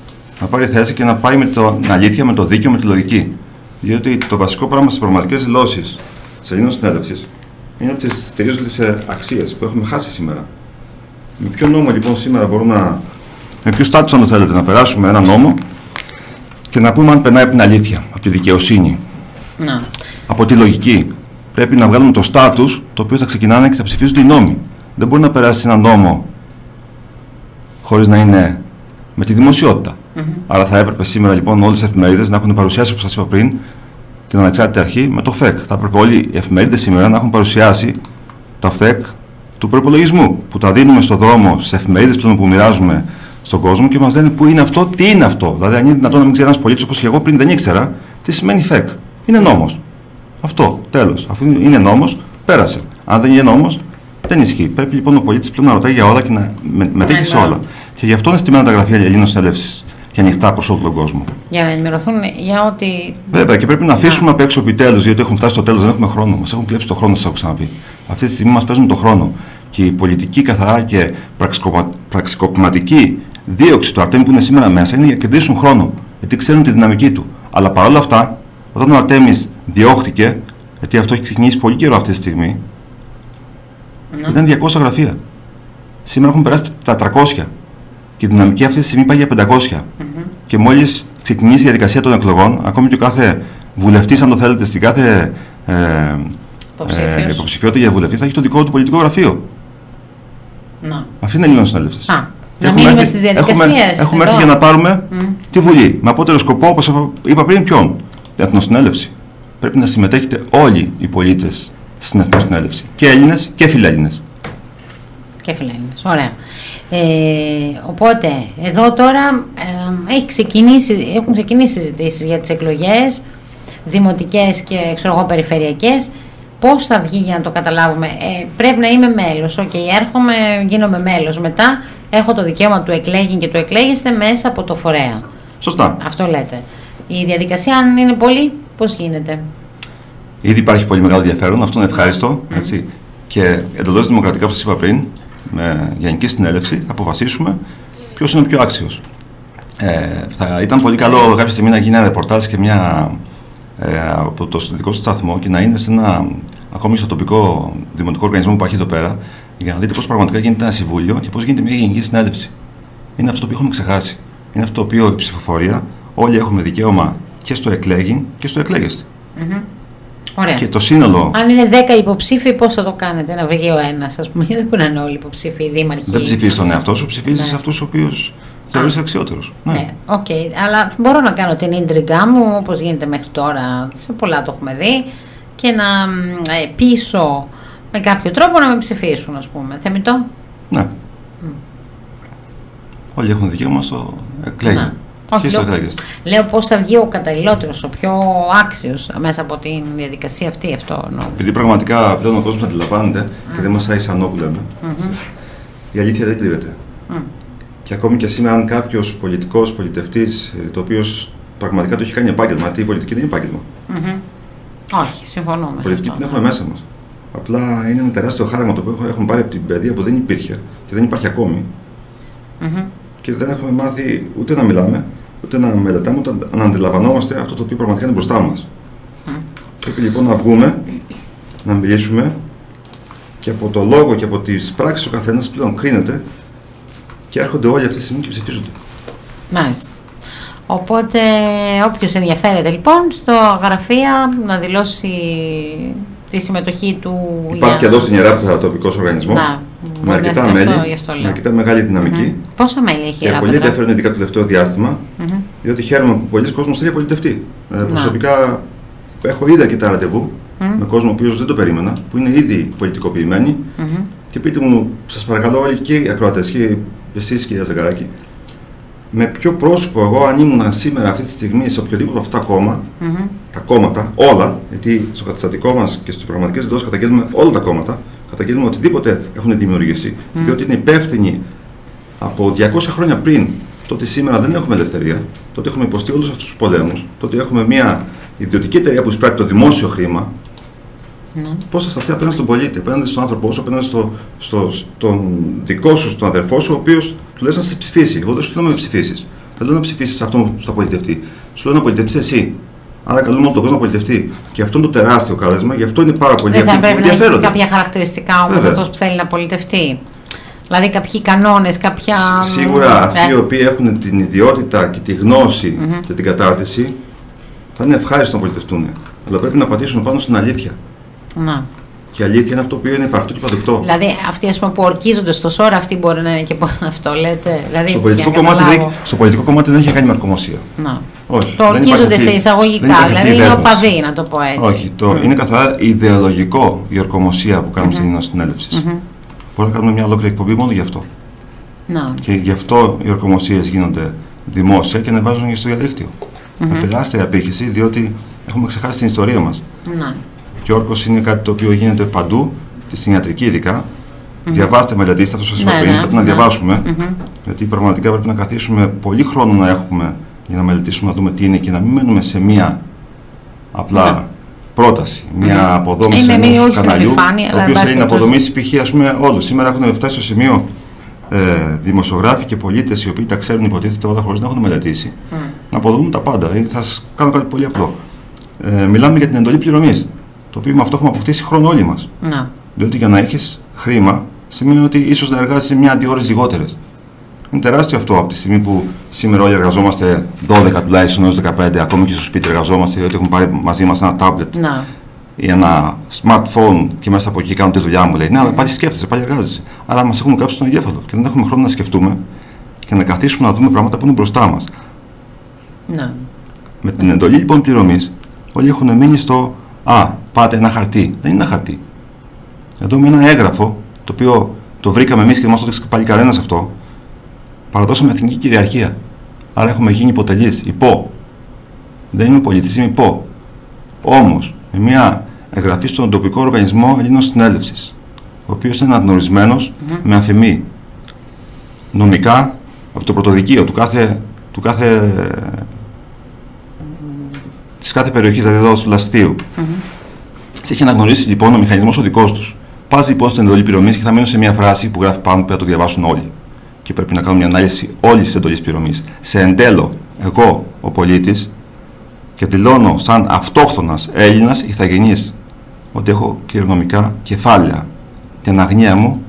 να πάρει θέση και να πάει με το, την αλήθεια, με το δίκαιο, με τη λογική. Διότι το βασικό πράγμα στις πραγματικές δηλώσεις της Ελλήνων Συνέλευσης είναι ότι στηρίζονται σε αξίες που έχουμε χάσει σήμερα. Με ποιο νόμο λοιπόν σήμερα μπορούμε να. Με ποιο στάτους, αν το θέλετε, να περάσουμε ένα νόμο και να πούμε αν περνάει από την αλήθεια, από τη δικαιοσύνη, να. από τη λογική. Πρέπει να βγάλουμε το στάτους το οποίο θα ξεκινάνε και θα ψηφίζονται οι νόμοι. Δεν μπορεί να περάσει ένα νόμο χωρίς να είναι με τη δημοσιότητα. Mm-hmm. Άρα θα έπρεπε σήμερα λοιπόν όλες οι εφημερίδες να έχουν παρουσιάσει, όπως σας είπα πριν, την ανεξάρτητη αρχή με το ΦΕΚ. Θα έπρεπε όλοι οι εφημερίδες σήμερα να έχουν παρουσιάσει τα ΦΕΚ του προϋπολογισμού που τα δίνουμε στον δρόμο στις εφημερίδες που μοιράζουμε στον κόσμο και μας λένε πού είναι αυτό, τι είναι αυτό. Δηλαδή, αν είναι δυνατόν να μην ξέρει ένας πολίτης, όπως και εγώ πριν δεν ήξερα, τι σημαίνει ΦΕΚ. Είναι νόμος. Αυτό, τέλος. Αφού είναι νόμος, πέρασε. Αν δεν είναι νόμος, δεν ισχύει. Πρέπει λοιπόν ο πολίτης πλέον να ρωτάει για όλα και να με, μετέχει σε όλα. Και γι' αυτό είναι στημένα τα γραφεία Ελλήνων Συνέλευσης και ανοιχτά προς όλο τον κόσμο. Για να ενημερωθούν για ό,τι. Βέβαια, και πρέπει να αφήσουμε απ' έξω επιτέλους, γιατί έχουμε φτάσει στο τέλος, δεν έχουμε χρόνο. Μας έχουν κλέψει το χρόνο, σας έχω ξαναπεί. Αυτή τη στιγμή μας παίζουν το χρόνο. Και η πολιτική καθαρά και πραξικοπηματική δίωξη του Αρτέμι που είναι σήμερα μέσα είναι για να κερδίσουν χρόνο. Γιατί ξέρουν τη δυναμική του. Αλλά παρόλα αυτά, όταν ο Αρτέμις διώχτηκε, γιατί αυτό έχει ξεκινήσει πολύ καιρό αυτή τη στιγμή, mm. ήταν διακόσια γραφεία. Σήμερα έχουν περάσει τα τριακόσια. Και η δυναμική αυτή τη στιγμή πάει για πεντακόσια. Mm-hmm. Και μόλις ξεκινήσει η διαδικασία των εκλογών, ακόμη και ο κάθε βουλευτής, αν το θέλετε, στην κάθε ε, ε, υποψηφιότητα για βουλευτή θα έχει το δικό του πολιτικό γραφείο. No. Αυτή είναι η Ελλήνων Συνέλευσης. Ah. Να μείνουμε στις διαδικασίες. Έχουμε, έχουμε έρθει για να πάρουμε mm. τη Βουλή. Με απότερο σκοπό, όπως είπα πριν, ποιον? Την Εθνοσυνέλευση. Πρέπει να συμμετέχετε όλοι οι πολίτες στην Εθνοσυνέλευση. Και Έλληνες και φιλέλληνες. Και φιλέλληνες. Ωραία. Ε, οπότε, εδώ τώρα ε, έχει ξεκινήσει, έχουν ξεκινήσει συζητήσεις για τις εκλογές δημοτικές και ξέρω εγώ, περιφερειακές. Πώς θα βγει για να το καταλάβουμε? Ε, πρέπει να είμαι μέλος. Οκ, okay, έρχομαι, γίνομαι μέλος. Μετά έχω το δικαίωμα του εκλέγει και του εκλέγεστε μέσα από το φορέα. Σωστά. Αυτό λέτε. Η διαδικασία, αν είναι πολύ, πώς γίνεται? Ήδη υπάρχει πολύ μεγάλο ενδιαφέρον. Αυτό είναι ευχάριστο. Mm. Έτσι. Και εντελώς δημοκρατικά, όπως σας είπα πριν, με γενική συνέλευση, θα αποφασίσουμε ποιος είναι ο πιο άξιος. Ε, θα ήταν πολύ καλό κάποια στιγμή να γίνει ένα ρεπορτάζ και μια. Ε, από το δικό του σταθμό και να είναι σε ένα ακόμη στο τοπικό δημοτικό οργανισμό που υπάρχει εδώ πέρα, για να δείτε πώς πραγματικά γίνεται ένα συμβούλιο και πώς γίνεται μια γενική συνέλευση. Είναι αυτό το οποίο έχουμε ξεχάσει. Είναι αυτό το οποίο η ψηφοφορία όλοι έχουμε δικαίωμα και στο εκλέγει και στο εκλέγεστε. Mm-hmm. Ωραία. Και το σύνολο. Αν είναι δέκα υποψήφιοι, πώς θα το κάνετε? Να βγει ο ένας, ας πούμε, δεν μπορεί να είναι όλοι υποψήφιοι, δήμαρχοι. Δεν ψηφίζεις τον εαυτό σου, ψηφίζεις ναι. αυτούς τους οποίους θεωρείς αξιότερους. Ναι, ναι. Okay. Αλλά μπορώ να κάνω την ίντριγκά μου όπως γίνεται μέχρι τώρα, σε πολλά το έχουμε δει, και να ε, πείσω με κάποιο τρόπο να με ψηφίσουν, ας πούμε. Θεμιτό. Ναι. Mm. Όλοι έχουν δικαίωμα στο εκλέγει. Ναι. Όχι, λέω, λέω πώς θα βγει ο καταλληλότερος, ο πιο άξιος μέσα από τη διαδικασία αυτή. Αυτό εννοώ. Επειδή πραγματικά πλέον ο κόσμος αντιλαμβάνεται mm. και δεν μας άρεσε ανώ που λέμε, mm-hmm. η αλήθεια δεν κρύβεται. Mm. Και ακόμη και σήμερα, αν κάποιος πολιτικός, πολιτευτής, το οποίος πραγματικά το έχει κάνει επάγγελμα, γιατί η πολιτική δεν είναι επάγγελμα. Mm-hmm. Όχι, συμφωνούμε. Η πολιτική την έχουμε μέσα μας. Απλά είναι ένα τεράστιο χάραμα το οποίο έχουμε πάρει από την παιδεία που δεν υπήρχε και δεν υπάρχει ακόμη. Mm-hmm. Και δεν έχουμε μάθει ούτε να μιλάμε, ούτε να μελετάμε, ούτε να αντιλαμβανόμαστε αυτό το οποίο πραγματικά είναι μπροστά μας. Mm. Πρέπει λοιπόν να βγούμε, να μιλήσουμε και από το λόγο και από τις πράξεις ο καθένας πλέον κρίνεται και έρχονται όλοι αυτή τη στιγμή και ψηφίζονται. Μάλιστα. Οπότε όποιος ενδιαφέρεται λοιπόν στο γραφεία να δηλώσει τη συμμετοχή του. Υπάρχει για... και εδώ στην Ιεράπετρα τοπικός οργανισμός. Να, με αρκετά μέλη, με αρκετά μεγάλη δυναμική. Mm-hmm. Πόσα μέλη έχει η Ιεράπετρα? Και πολύ ενδιαφέρον ειδικά το τελευταίο διάστημα, mm-hmm. διότι χαίρομαι που πολλοί κόσμος θέλει πολιτευτεί. Ε, προσωπικά έχω ήδη αρκετά ραντεβού mm-hmm. με κόσμο ο οποίος δεν το περίμενα, που είναι ήδη πολιτικοποιημένοι. Mm-hmm. Και πείτε μου, σας παρακαλώ όλοι και οι ακροατές και εσείς, κυρία Ζαγκαράκη, με ποιο πρόσωπο εγώ, αν ήμουν σήμερα αυτή τη στιγμή σε οποιοδήποτε αυτά κόμμα, mm-hmm. τα κόμματα, όλα, γιατί στο καταστατικό μας και στις πραγματικές δηλώσεις καταγγέλνουμε όλα τα κόμματα, καταγγέλνουμε οτιδήποτε έχουν δημιουργήσει, mm-hmm. διότι είναι υπεύθυνοι από διακόσια χρόνια πριν, τότε σήμερα δεν έχουμε ελευθερία, τότε έχουμε υποστεί όλους αυτούς τους πολέμους, τότε έχουμε μια ιδιωτική εταιρεία που εισπράττει το δημόσιο χρήμα. Mm. Πώς θα σταθεί απέναντι στον πολίτη, απέναντι στον άνθρωπό σου, απέναντι στο, στο, στον δικό σου, στον αδερφό σου, ο οποίος του λες να σε ψηφίσει. Εγώ δεν σου λέω να με ψηφίσεις. Δεν λέω να ψηφίσεις αυτόν που θα πολιτευτεί. Σου λέω να πολιτευτείς εσύ. Άρα καλούμε όλο τον κόσμο να πολιτευτεί. Και αυτό είναι το τεράστιο κάλεσμα, γι' αυτό είναι πάρα πολύ ενδιαφέρον. Δεν θα πρέπει να έχει κάποια χαρακτηριστικά όμως αυτός που θέλει να πολιτευτεί. Δηλαδή κάποιοι κανόνες, κάποια. Σίγουρα αυτοί οι οποίοι έχουν την ιδιότητα και τη γνώση mm-hmm. και την κατάρτιση θα είναι ευχάριστο να πολιτευτούν. Αλλά πρέπει να πατήσουν πάνω στην αλήθεια. Να. Και η αλήθεια είναι αυτό που είναι υπαρκτό και παδεκτό. Δηλαδή αυτοί ας πούμε, που ορκίζονται στο σώρο, αυτοί μπορεί να είναι και αυτό, λέτε. Δηλαδή, στο, πολιτικό κομμάτι δεν, στο πολιτικό κομμάτι δεν έχει κάνει με ορκομοσία. Να. Όχι. Το ορκίζονται σε εισαγωγικά, δηλαδή είναι οπαδοί, να το πω έτσι. Όχι. Το, mm. Είναι καθαρά ιδεολογικό η ορκομοσία που κάνουμε mm-hmm. στην συνέλευση. Mm-hmm. Μπορεί να κάνουμε μια ολόκληρη εκπομπή μόνο γι' αυτό. No. Και γι' αυτό οι ορκομοσίες γίνονται δημόσια και ανεβάζουν και στο διαδίκτυο. Mm-hmm. Με τεράστια απήχηση, διότι έχουμε ξεχάσει την ιστορία μας. No. Και ο όρκος είναι κάτι το οποίο γίνεται παντού, και στην ιατρική ειδικά. Mm-hmm. Διαβάστε, μελετήστε, αυτό σας είπα πριν. Πρέπει να διαβάσουμε. Mm-hmm. Γιατί πραγματικά πρέπει να καθίσουμε πολύ χρόνο να έχουμε για να μελετήσουμε, να δούμε τι είναι και να μην μένουμε σε μία απλά. Mm-hmm. πρόταση, μια mm. αποδόμηση ενός καναλιού, ο οποίος θέλει να αποδομήσει π.χ. ας πούμε όλους. Σήμερα έχουν φτάσει στο σημείο ε, δημοσιογράφοι και πολίτες οι οποίοι τα ξέρουν υποτίθεται όλα χωρίς να έχουν μελετήσει, mm. να αποδομούν τα πάντα. Δηλαδή, θα σας κάνω κάτι πολύ απλό. Ε, μιλάμε για την εντολή πληρωμής, το οποίο με αυτό έχουμε αποκτήσει χρόνο όλοι μας. Mm. Διότι για να έχεις χρήμα σημαίνει ότι ίσως να εργάζεσαι μια-δύο ώρες λιγότερες. Είναι τεράστιο αυτό από τη στιγμή που σήμερα όλοι εργαζόμαστε δώδεκα τουλάχιστον έως δεκαπέντε, ακόμη και στο σπίτι εργαζόμαστε, διότι έχουμε πάρει μαζί μας ένα τάμπλετ no. ή ένα smartphone και μέσα από εκεί κάνω τη δουλειά μου. Λέει, ναι, αλλά πάλι σκέφτεσαι, πάλι εργάζεσαι. Άρα μας έχουν κάψει τον εγκέφαλο και δεν έχουμε χρόνο να σκεφτούμε και να καθίσουμε να δούμε πράγματα που είναι μπροστά μας. No. Με την εντολή λοιπόν πληρωμής, όλοι έχουν μείνει στο «Α, πάτε ένα χαρτί». Δεν είναι ένα χαρτί. Εδώ με ένα έγγραφο, το οποίο το βρήκαμε εμείς και δεν μας το έδειξε πάλι κανένας αυτό. Παραδώσαμε εθνική κυριαρχία. Άρα έχουμε γίνει υποτελείς, υπό. Δεν είμαι πολίτης, είμαι υπό. Όμως, με μια εγγραφή στον τοπικό οργανισμό Ελλήνων Συνέλευσης, ο οποίος είναι αναγνωρισμένος mm-hmm. με αφημί νομικά από το πρωτοδικείο του κάθε, του κάθε, της κάθε περιοχής, δηλαδή εδώ του Λαστίου. Mm-hmm. Σε έχει αναγνωρίσει λοιπόν ο μηχανισμός ο δικός τους. Πας λοιπόν στην εντολή πληρωμής και θα μείνω σε μια φράση που γράφει πάνω που θα το διαβάσουν όλοι. Και πρέπει να κάνουμε μια ανάλυση όλης της εντολής πληρωμής. Σε εντέλω, εγώ, ο πολίτης, και δηλώνω σαν αυτόχθονας Έλληνας ηθαγενής ότι έχω κληρονομικά κεφάλαια. Την αγνία μου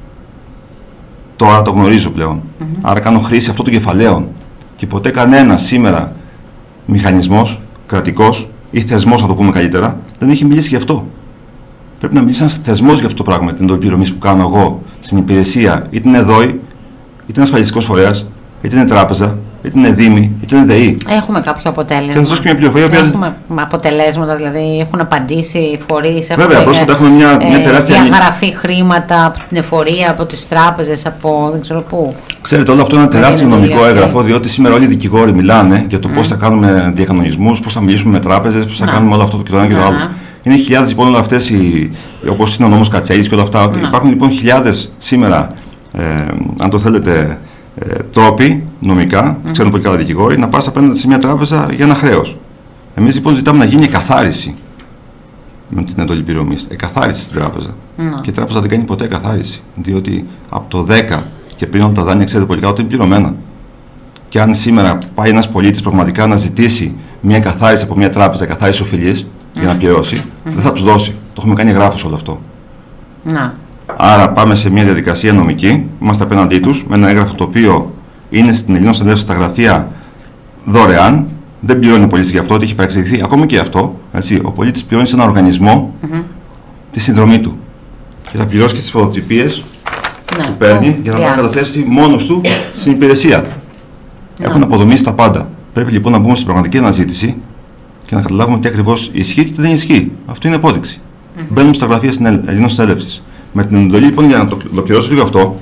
τώρα το γνωρίζω πλέον. Mm-hmm. Άρα κάνω χρήση αυτών των κεφαλαίων. Και ποτέ κανένα σήμερα μηχανισμός, κρατικός ή θεσμός, να το πούμε καλύτερα, δεν έχει μιλήσει γι' αυτό. Πρέπει να μιλήσει ένας θεσμός για αυτό το πράγμα, την εντολή πληρωμής που κάνω εγώ στην υπηρεσία, είτε είναι ΔΟΗ, είτε είναι ασφαλιστικός φορέας, είτε είναι τράπεζα, είτε είναι δήμη, είτε είναι ΔΕΗ. Έχουμε κάποιο αποτέλεσμα. Και θα σας δώσω και μια πληροφορία. Έχουμε οποία... αποτελέσματα, δηλαδή έχουν απαντήσει οι φορείς. Βέβαια, πρόσφατα έχουμε μια, μια τεράστια. Διαγραφή χρήματα από την εφορία, από τις τράπεζες, από δεν ξέρω πού. Ξέρετε, όλο αυτό είναι ένα τεράστιο νομικό έγγραφο, διότι σήμερα όλοι οι δικηγόροι μιλάνε για το mm. πώς θα κάνουμε διακανονισμούς, πώς θα μιλήσουμε με τράπεζες, πώς θα κάνουμε όλο αυτό και το ένα και το άλλο. Είναι χιλιάδες λοιπόν όλα αυτές, όπως είναι ο νόμος Κατσέλης και όλα αυτά. Mm. Υπάρχουν λοιπόν χιλιάδες σήμερα, ε, αν το θέλετε, ε, τρόποι νομικά, mm. ξέρουν πολύ καλά δικηγόροι, να πας απέναντι σε μια τράπεζα για ένα χρέος. Εμείς λοιπόν ζητάμε να γίνει εκαθάριση με την εντολή πληρωμής. Εκαθάριση στην τράπεζα. Mm. Και η τράπεζα δεν κάνει ποτέ εκαθάριση. Διότι από το δέκα και πριν όλα τα δάνεια, ξέρετε πολύ καλά ότι είναι πληρωμένα. Και αν σήμερα πάει ένας πολίτης πραγματικά να ζητήσει μια εκαθάριση από μια τράπεζα, εκαθάριση οφειλής, mm. για να πληρώσει, mm. δεν θα του δώσει. Το έχουμε κάνει εγγράφος όλο αυτό. Να. Άρα πάμε σε μια διαδικασία νομική, είμαστε απέναντί τους, με ένα έγγραφο το οποίο είναι στην Ελλήνων Συνέλευση στα γραφεία δωρεάν. Δεν πληρώνει ο πολίτης για αυτό, ότι έχει παρεξηγηθεί ακόμη και αυτό. Έτσι, ο πολίτης πληρώνει σε ένα οργανισμό mm-hmm. τη συνδρομή του. Και θα πληρώσει και τις φωτοτυπίες ναι, που παίρνει για να πάει να καταθέσει μόνος του στην υπηρεσία. Ναι. Έχουν αποδομήσει τα πάντα. Πρέπει λοιπόν να μπούμε στην πραγματική αναζήτηση και να καταλάβουμε τι ακριβώς ισχύει και τι δεν ισχύει. Αυτό είναι απόδειξη. Mm-hmm. Μπαίνουμε στα γραφεία στην Ελλήνων Συνέλευση. Με την εντολή λοιπόν, για να το ολοκληρώσω λίγο αυτό.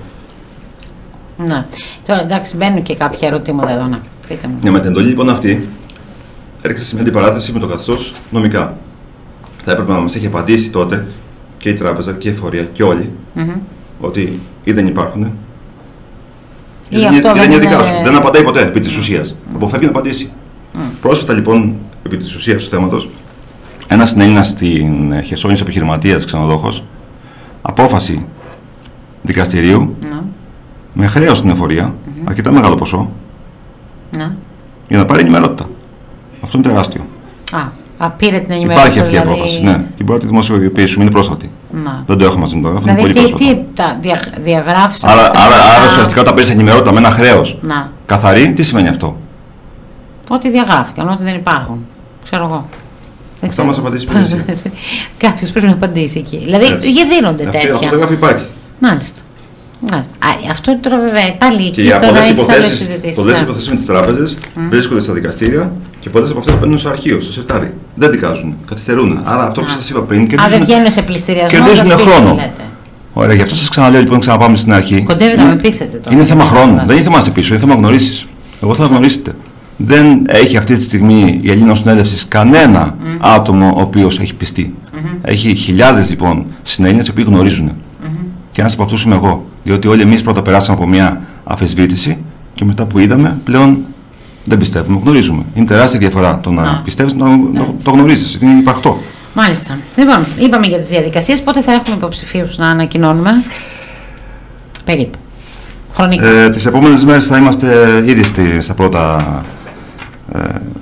Ναι. Τώρα εντάξει, μπαίνουν και κάποια ερωτήματα εδώ. Να πείτε μου. Ναι, με την εντολή λοιπόν αυτή, έριξε σε μια αντιπαράθεση με το καθεστώς νομικά. Θα έπρεπε να μας έχει απαντήσει τότε και η τράπεζα και η εφορία και όλοι mm-hmm. ότι ή δεν υπάρχουν ή, ή αυτό δεν είναι δικά σου. Δεν απαντάει ποτέ επί της ουσίας. Mm. Αποφεύγει να απαντήσει. Mm. Πρόσφατα λοιπόν, επί της ουσίας του θέματος, ένας συνέλληνας στην Χερσόνησο επιχειρηματίας, ξενοδόχος, απόφαση δικαστηρίου mm. με χρέος στην εφορία, mm-hmm. αρκετά μεγάλο ποσό, Ναι. Για να πάρει ενημερότητα. Αυτό είναι τεράστιο. Α. Α, πήρε την ενημέρωση. Υπάρχει αυτή δηλαδή... η απόφαση, ναι. Και μπορεί να τη δημοσιοποιήσουμε, είναι πρόσφατη. Να. Δεν το έχω μαζί μου τώρα. Δηλαδή, είναι πολύ τι, τι τα δια, διαγράφεις. Άρα, άρα, άρα ουσιαστικά όταν παίρνει ενημερότητα με ένα χρέος καθαρή, τι σημαίνει αυτό? Ότι διαγράφηκαν, ότι δεν υπάρχουν. Ξέρω εγώ. Αυτά μας απαντήσει η υπηρεσία. Κάποιος πρέπει να απαντήσει εκεί. Δηλαδή, γιατί δίνονται αυτή, τέτοια. Αυτό το γράφει υπάρχει. Μάλιστα. Α, αυτό τώρα βέβαια πάλι και για πολλές υποθέσεις, πολλές υποθέσεις με τις τράπεζες mm. βρίσκονται στα δικαστήρια και πολλές από αυτές παίρνουν στο αρχείο, στο σερτάρι. Δεν δικάζουν, καθυστερούν. Άρα αυτό που σας είπα πριν. Α, δεν βγαίνουν σε πληστηριασμό. Κερδίζουν χρόνο. Ωραία, γι' αυτό σας ξαναλέω λοιπόν, ξαναπάμε στην αρχή. Κοντεύετε να με πείσετε τώρα. Είναι θέμα χρόνου. Δεν είναι θέμα να σε πείσω, είναι θέμα γνωρίσεις. Εγώ θέλω να γνωρίσετε. Δεν έχει αυτή τη στιγμή η Ελλήνων Συνέλευση κανένα mm. άτομο ο οποίος έχει πιστεί. Mm-hmm. Έχει χιλιάδες λοιπόν συνέλληνες οι οποίοι γνωρίζουν. Mm-hmm. Και ένας από αυτούς είμαι εγώ. Διότι όλοι εμείς πρώτα περάσαμε από μια αφισβήτηση και μετά που είδαμε πλέον δεν πιστεύουμε, γνωρίζουμε. Είναι τεράστια διαφορά το να πιστεύεις, να το, το γνωρίζεις. Είναι υπαρκτό. Μάλιστα. Λοιπόν, είπαμε για τις διαδικασίες. Πότε θα έχουμε υποψηφίους να ανακοινώνουμε? Περίπου. Χρονικά. Ε, τις επόμενες μέρες θα είμαστε ήδη στη, στα πρώτα ε,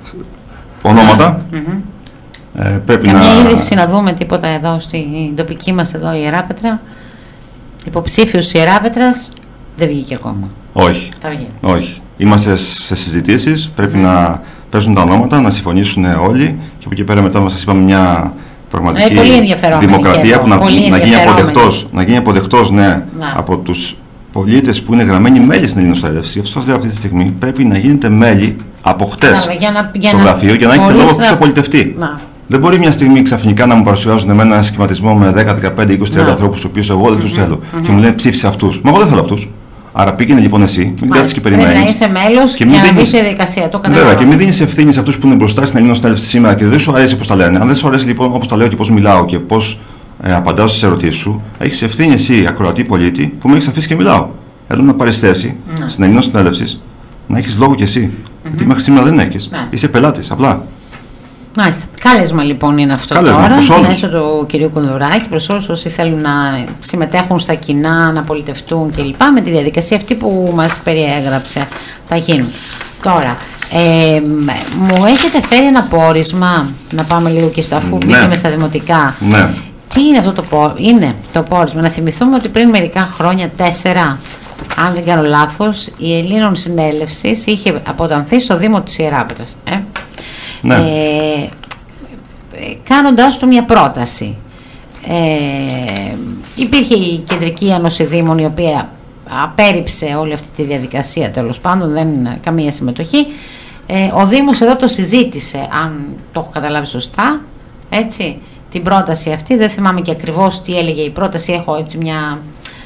ονόματα. Mm-hmm. ε, πρέπει Καμία να... είδηση να δούμε τίποτα εδώ στην τοπική μας εδώ η Ιεράπετρα. Υποψήφιος της Ιεράπετρας δεν βγήκε ακόμα. Όχι. Θα βγει. Όχι. Είμαστε σε συζητήσεις. Πρέπει mm. να παίζουν τα ονόματα, να συμφωνήσουν όλοι και από εκεί πέρα μετά σας είπαμε μια πραγματική ε, δημοκρατία που να, να, γίνει αποδεκτός, να γίνει αποδεκτός ναι, από τους πολίτες που είναι γραμμένοι μέλη στην Ελλήνων Συνέλευση. Γι' αυτό σας λέω αυτή τη στιγμή πρέπει να γίνετε μέλη από χτες στο γραφείο για να έχετε λόγο που πολιτευτεί. Δεν μπορεί μια στιγμή ξαφνικά να μου παρουσιάζουν εμένα ένα σχηματισμό με δέκα, δεκαπέντε, είκοσι, τριάντα ανθρώπους, τους οποίους εγώ δεν τους θέλω mm-hmm. και μου λένε ψήφισε αυτούς. Μα εγώ δεν θέλω αυτούς. Άρα πήγαινε λοιπόν εσύ, μην κάτσεις και περιμένεις. Πρέπει να είσαι μέλος και να μπεις στη διαδικασία. Το καταλαβαίνω. Βέβαια, και μην δίνεις ευθύνη σε αυτούς που είναι μπροστά στην Ελλήνων Συνέλευση σήμερα και δεν σου αρέσει πώς τα λένε. Αν δεν σου αρέσει λοιπόν όπως τα λέω και πώς μιλάω και πώς ε, απαντάω στις ερωτήσεις σου, έχεις ευθύνη εσύ, ακροατή πολίτη, που με έχεις αφήσει και μιλάω. Έλα να πάρεις θέση mm. στην Ελλήνων Συνέλευση, να έχεις λόγο κι εσύ. Mm-hmm. Γιατί μέχρι σήμερα δεν έχεις. Mm. Είσαι πελάτης, απλά. Μάλιστα. Κάλεσμα λοιπόν είναι αυτό Κάλεσμα, τώρα μέσω του κυρίου Κουδουράκη προς όλους όσοι θέλουν να συμμετέχουν στα κοινά, να πολιτευτούν κλπ. Με τη διαδικασία αυτή που μας περιέγραψε θα γίνουν. Τώρα, ε, μου έχετε φέρει ένα πόρισμα, να πάμε λίγο και στο αφού μπήκαμε ναι. στα δημοτικά. Ναι. Τι είναι αυτό το πόρισμα? Είναι το πόρισμα. Να θυμηθούμε ότι πριν μερικά χρόνια, τέσσερα, αν δεν κάνω λάθος, η Ελλήνων Συνέλευσης είχε αποτανθεί στο Δήμο της Ιεράπετρας. Ε? Ναι. Ε, κάνοντάς του μια πρόταση. Ε, υπήρχε η Κεντρική Ένωση Δήμων η οποία απέρριψε όλη αυτή τη διαδικασία, τέλος πάντων δεν καμία συμμετοχή. Ε, ο Δήμος εδώ το συζήτησε, αν το έχω καταλάβει σωστά, έτσι, την πρόταση αυτή. Δεν θυμάμαι και ακριβώς τι έλεγε η πρόταση, έχω έτσι μια...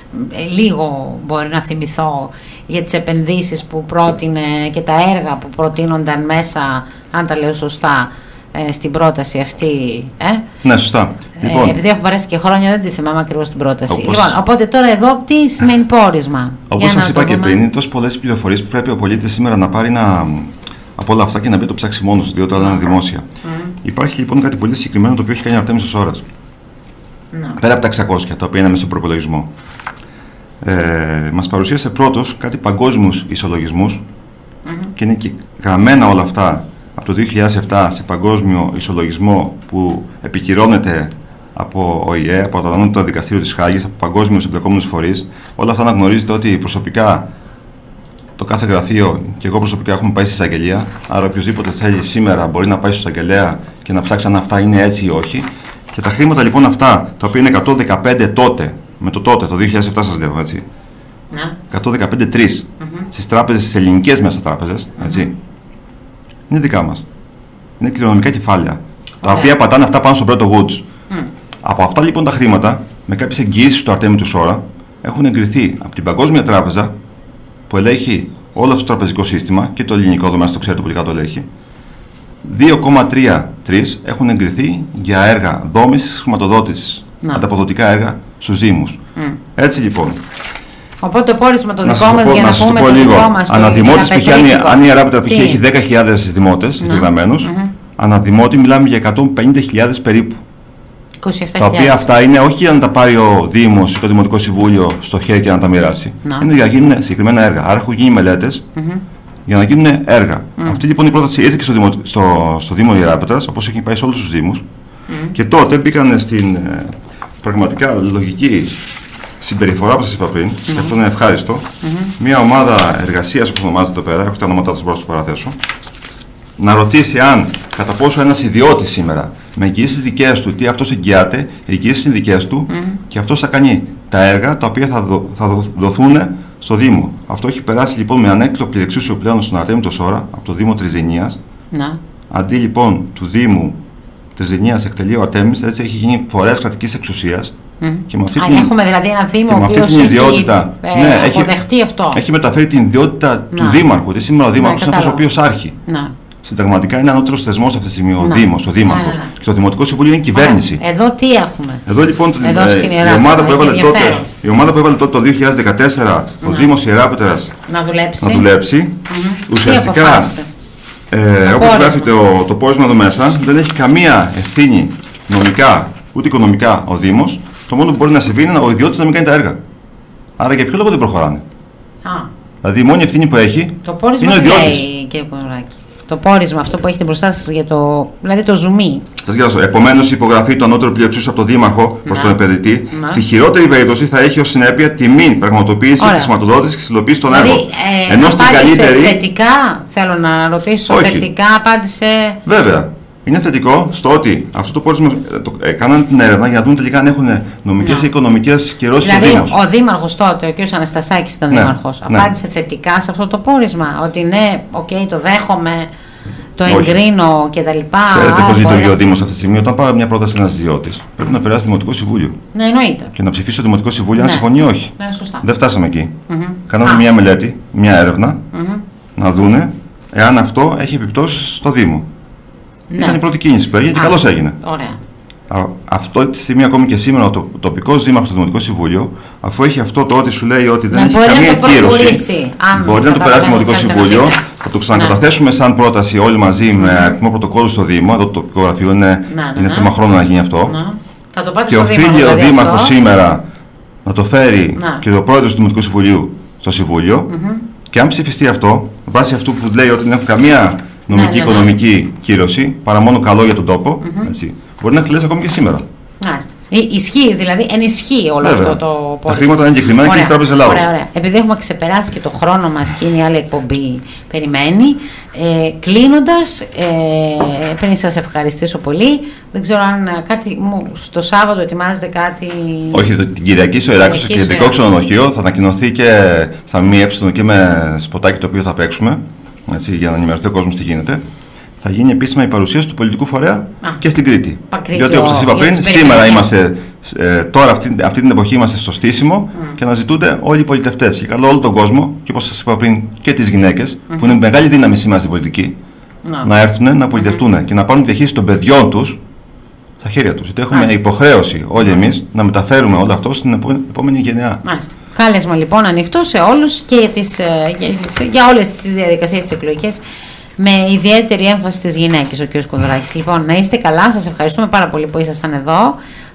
λίγο μπορεί να θυμηθώ για τις επενδύσεις που πρότεινε και τα έργα που προτείνονταν μέσα, αν τα λέω σωστά, ε, στην πρόταση αυτή. Ε? Ναι, σωστά. Λοιπόν, ε, επειδή έχω παρέσει και χρόνια δεν τη θυμάμαι ακριβώς την πρόταση. Όπως... Λοιπόν, οπότε τώρα εδώ τι σημαίνει πόρισμα? Όπως σας είπα και πριν, είναι τόσο πολλές πληροφορίες που πρέπει ο πολίτης σήμερα να πάρει να... από όλα αυτά και να μπει το ψάξει μόνος, διότι όλα είναι δημόσια. Mm. Υπάρχει λοιπόν κάτι πολύ συγκεκριμένο το οποίο έχει κάνει ο Αρτέμις Ωσόρας. No. Πέρα από τα εξακόσια, τα οποία είναι μέσα στον προπολογισμό. Ε, μας παρουσίασε πρώτος κάτι παγκόσμιους ισολογισμούς mm-hmm. και είναι και γραμμένα όλα αυτά από το δύο χιλιάδες επτά σε παγκόσμιο ισολογισμό που επικυρώνεται από ο ΙΕ, από το Ανώτατο Δικαστήριο της Χάγης, από παγκόσμιους εμπλεκόμενους φορείς. Όλα αυτά να γνωρίζετε ότι προσωπικά το κάθε γραφείο και εγώ προσωπικά έχουμε πάει στη εισαγγελία. Άρα, οποιοδήποτε θέλει σήμερα μπορεί να πάει στη εισαγγελέα και να ψάξει αν αυτά είναι έτσι ή όχι. Και τα χρήματα λοιπόν αυτά, τα οποία είναι εκατόν δεκαπέντε τότε, με το τότε, το δύο χιλιάδες επτά σας λέω, έτσι. Ναι. εκατόν δεκαπέντε κόμμα τρία mm-hmm. στις τράπεζες, στις ελληνικές μέσα τράπεζες, έτσι. Mm-hmm. Είναι δικά μας. Είναι κληρονομικά κεφάλαια. Okay. Τα οποία πατάνε αυτά πάνω στο πρώτο Woods. Mm. Από αυτά λοιπόν τα χρήματα, με κάποιες εγγυήσεις του Αρτέμι του Σόρα, έχουν εγκριθεί από την Παγκόσμια Τράπεζα, που ελέγχει όλο αυτό το τραπεζικό σύστημα και το ελληνικό δομέα, το ξέρετε πολύ καλά το ελέγχει. δύο κόμμα τριάντα τρία έχουν εγκριθεί για έργα δόμησης, χρηματοδότησης, no. ανταποδοτικά έργα στους Δήμους. Mm. Έτσι λοιπόν. Οπότε το πόρισμα το δικό μας για να, να πούμε το λίγο. Δικό μας. Αναδημότης, π.χ. αν, αν η Ιεράπετρα έχει δέκα χιλιάδες δημότες εγγεγραμμένους, mm-hmm. αναδημότη μιλάμε για εκατόν πενήντα χιλιάδες περίπου. είκοσι επτά χιλιάδες. Τα οποία αυτά είναι όχι για να τα πάρει ο Δήμος ή το Δημοτικό Συμβούλιο στο χέρι και να τα μοιράσει. No. Είναι για να γίνουν συγκεκριμένα έργα. Άρα έχουν γίνει μελέτες mm-hmm. για να γίνουν έργα. Mm. Αυτή λοιπόν η πρόταση ήρθε και στο Δήμο, στο, στο Δήμο Ιεράπετρας, όπως έχει πάει σε όλους τους Δήμους. Mm. Και τότε μπήκαν στην ε, πραγματικά λογική συμπεριφορά που σας είπα πριν, mm. και αυτό είναι ευχάριστο. Mm-hmm. Μια ομάδα εργασίας, όπως ονομάζεται εδώ πέρα, έχω τα ονόματά τους, μπορώ να τους παραθέσω, να ρωτήσει αν κατά πόσο ένας ιδιώτης σήμερα με εγγυήσεις δικές του, τι αυτός εγγυάται, οι εγγυήσεις είναι δικές του mm. και αυτός θα κάνει τα έργα τα οποία θα, δο, θα δο, δοθούν στο Δήμο. Αυτό έχει περάσει λοιπόν με ανέκδοτο πληρεξούσιο πλέον στον Αρτέμιτο Σόρα από το Δήμο Τριζενίας. Να. Αντί λοιπόν του Δήμου Τριζενίας εκτελεί ο Αρτέμις, έτσι έχει γίνει φορέας κρατικής εξουσίας. Mm. Και με αυτή Α, την, έχουμε δηλαδή ένα Δήμο ο οποίος έχει, ε, ναι, αποδεχτεί αυτό. Έχει μεταφέρει την ιδιότητα να. του Δήμαρχου. Γιατί σήμερα ο Δήμαρχος είναι αυτός ο οποίος άρχει. Να. Συνταγματικά είναι ανώτερος θεσμός αυτή τη στιγμή, ο Δήμος, ο Δήμαρχος. Ναι, ναι. Και το Δημοτικό Συμβούλιο είναι κυβέρνηση. Α, εδώ τι έχουμε. Εδώ λοιπόν Εδώ ε, η, ομάδα που έβαλε τότε, η ομάδα που έβαλε τότε το δύο χιλιάδες δεκατέσσερα ο Δήμος Ιεράπετρας να δουλέψει, να δουλέψει mm-hmm. ουσιαστικά, ε, όπως γράφει το, το πόρισμα εδώ μέσα, δεν έχει καμία ευθύνη νομικά ούτε οικονομικά ο Δήμος. Το μόνο που μπορεί να συμβεί είναι ο ιδιώτης να μην κάνει τα έργα. Άρα για ποιο λόγο δεν προχωράνε. Α. Δηλαδή η μόνη ευθύνη που έχει το είναι ο ιδιώτης. Το πόρισμα, αυτό που έχετε μπροστά σας για το. Δηλαδή το ζουμί. Σας διαβάσω. Επομένως, η υπογραφή του ανώτερου πλειοψηφίου από τον Δήμαρχο προς τον επενδυτή, να. στη χειρότερη περίπτωση θα έχει ως συνέπεια τη μην πραγματοποίηση τη χρηματοδότηση και τη υλοποίηση των έργων. Δηλαδή, ε, ενώ στην καλύτερη. Θετικά, θέλω να ρωτήσω, όχι. θετικά απάντησε. Βέβαια. Είναι θετικό στο ότι αυτό το πόρισμα το, ε, κάνανε την έρευνα για να δουν τελικά αν έχουν νομικές ή οικονομικές κυρώσεις δηλαδή, ο Δήμος. Ο Δήμαρχος τότε, ο κ. Αναστασάκης ήταν ναι, Δήμαρχος, ναι. απάντησε θετικά σε αυτό το πόρισμα. Ότι ναι, οκ, okay, το δέχομαι, το εγκρίνω κτλ. Ξέρετε πώς λειτουργεί ο Δήμος αυτή τη στιγμή. Όταν πάρει μια πρόταση ένας ιδιώτης, πρέπει να περάσει Δημοτικό Συμβούλιο. Ναι, εννοείται. Και να ψηφίσει το Δημοτικό Συμβούλιο ναι. αν συμφωνεί ή όχι. Ναι, σωστά. Δεν φτάσαμε εκεί. Mm-hmm. Κάναμε μια μελέτη, μια έρευνα, mm-hmm. να δούνε εάν αυτό έχει επιπτώσεις στο Δήμο. Ναι. Ήταν η πρώτη κίνηση που έγινε και καλώς έγινε. Ωραία. Α, αυτό τη στιγμή ακόμη και σήμερα το τοπικό δήμαρχο του Δημοτικό Συμβούλιο, αφού έχει αυτό το ότι σου λέει ότι δεν να έχει καμία κύρωση, μπορεί να το περάσει στο Δημοτικό Συμβούλιο, θα το ξανακαταθέσουμε σαν πρόταση όλοι μαζί με αριθμό πρωτοκόλλου στο Δήμο. Εδώ το τοπικό γραφείο είναι, να, είναι ναι. θέμα χρόνου να γίνει αυτό. Να. Θα το πάτε και στο οφείλει Δήμαρχο, ο δηλαδή Δήμαρχος αυτό. σήμερα να το φέρει να. και ο πρόεδρος του Δημοτικού Συμβουλίου στο Συμβούλιο. Mm-hmm. Και αν ψηφιστεί αυτό, βάσει αυτού που λέει ότι δεν έχουν καμία νομική, ναι, ναι, οικονομική ναι. κύρωση, παρά μόνο καλό για τον τόπο, mm-hmm. έτσι, μπορεί να εκτελέσει ακόμη και σήμερα. Μάλιστα. Ισχύει, δηλαδή ενισχύει όλο Βέβαια. αυτό το πόρισμα. Τα χρήματα είναι εγκεκριμένα και στις τράπεζες Ελλάδος. Ωραία, ωραία. Επειδή έχουμε ξεπεράσει και το χρόνο μας και είναι η άλλη εκπομπή περιμένει, ε, κλείνοντας, ε, πριν σας ευχαριστήσω πολύ, δεν ξέρω αν κάτι μου, στο Σάββατο ετοιμάζετε κάτι. Όχι, την Κυριακή στο Ηράκλειο, στο κεντρικό ξενοδοχείο, θα ανακοινωθεί και στα ΜΜΕ και με σποτάκι το οποίο θα παίξουμε, έτσι, για να ενημερωθεί ο κόσμος τι γίνεται. Θα γίνει επίσημα η παρουσίαση του πολιτικού φορέα Α, και στην Κρήτη. Πακρίτιο, διότι όπως σας είπα πριν, σήμερα είμαστε, ε, τώρα αυτή, αυτή την εποχή είμαστε στο στήσιμο mm. και αναζητούνται όλοι οι πολιτευτές. Και καλό όλο τον κόσμο, και όπως σας είπα πριν, και τις γυναίκες, mm-hmm. που είναι μεγάλη δύναμη σήμερα στην πολιτική, mm. να έρθουν να πολιτευτούν mm-hmm. και να πάρουν τη διαχείριση των παιδιών τους στα χέρια τους. Γιατί έχουμε Μάλιστα. υποχρέωση όλοι εμείς να μεταφέρουμε όλο αυτό στην επόμενη γενιά. Μάλιστα. Κάλεσμα λοιπόν ανοιχτό σε όλους και για, τις, για, για όλες τις διαδικασίες της εκλογικές, με ιδιαίτερη έμφαση στις γυναίκες, ο κ. Κονδράκης. Λοιπόν, να είστε καλά, σας ευχαριστούμε πάρα πολύ που ήσασταν εδώ.